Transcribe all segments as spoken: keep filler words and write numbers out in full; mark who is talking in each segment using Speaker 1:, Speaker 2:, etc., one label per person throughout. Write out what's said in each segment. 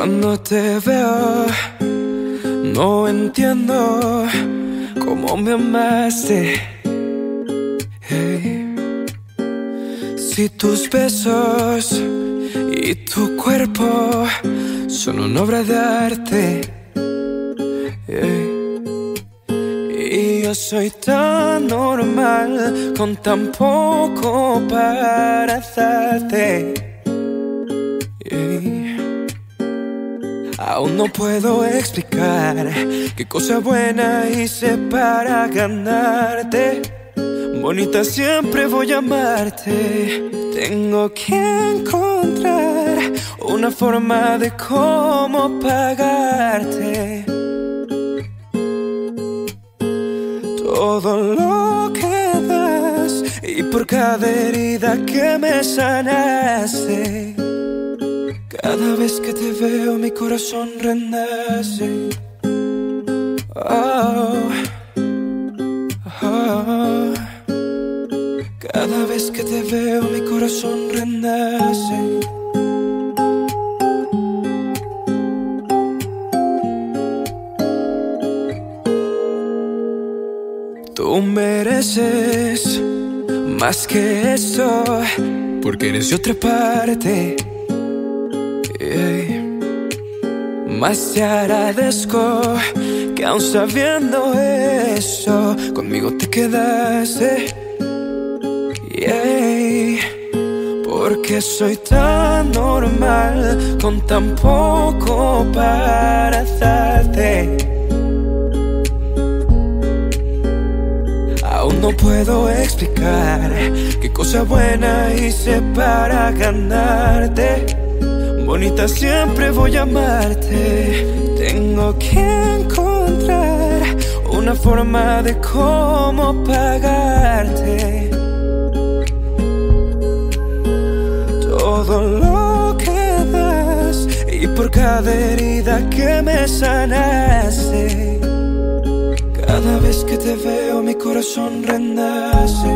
Speaker 1: Cuando te veo, no entiendo cómo me amaste. Hey. Si tus besos y tu cuerpo son una obra de arte, hey. Y yo soy tan normal con tan poco para darte, hey. Aún no puedo explicar qué cosa buena hice para ganarte. Bonita, siempre voy a amarte. Tengo que encontrar una forma de cómo pagarte todo lo que das y por cada herida que me sanaste. Cada vez que te veo mi corazón renace. Oh, oh. Cada vez que te veo mi corazón renace. Tú mereces más que esto, porque eres de otra parte. Hey. Más te agradezco que aún sabiendo eso, conmigo te quedaste. Yeah. Porque soy tan normal con tan poco para darte. Aún no puedo explicar qué cosa buena hice para ganarte. Bonita, siempre voy a amarte. Tengo que encontrar una forma de cómo pagarte todo lo que das y por cada herida que me sanaste. Cada vez que te veo mi corazón renace.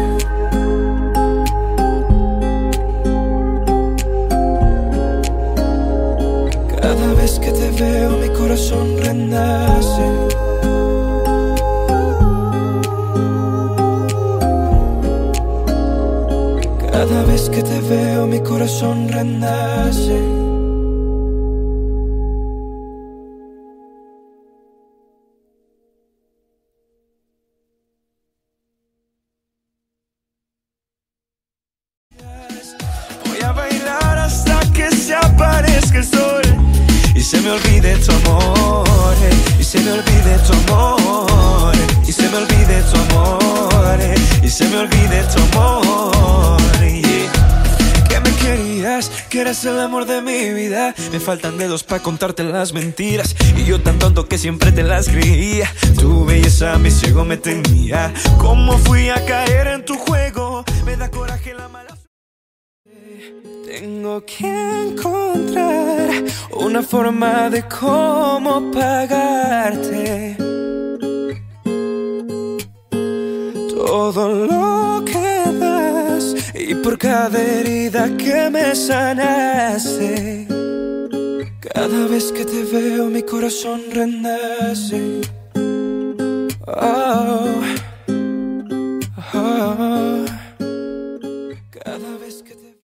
Speaker 1: Cada vez que te veo mi corazón renace. Cada vez que te veo mi corazón renace. Voy a bailar hasta que se aparezca el sol y se me olvide tu amor, y se me olvide tu amor, y se me olvide tu amor, y se me olvide tu amor, yeah. Que me querías, que eras el amor de mi vida. Me faltan dedos para contarte las mentiras y yo tan tonto que siempre te las creía. Tu belleza mi ciego me tenía. ¿Cómo fui a caer en tu juego? Me da coraje la mala. Tengo que encontrar una forma de cómo pagarte todo lo que das y por cada herida que me sanaste. Cada vez que te veo mi corazón renace. Oh, oh. Cada vez que te